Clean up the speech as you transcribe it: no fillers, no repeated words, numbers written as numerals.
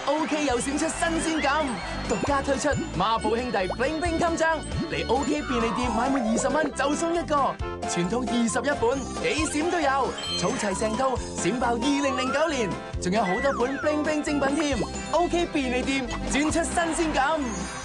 OK 又閃出新鮮感，獨家推出孖寶兄弟 bling bling 襟章，嚟 OK 便利店買滿20蚊就送一個，全套21本，幾閃都有，儲齊成套閃爆2009年，仲有好多本 bling bling 精品添。OK 便利店轉出新鮮感。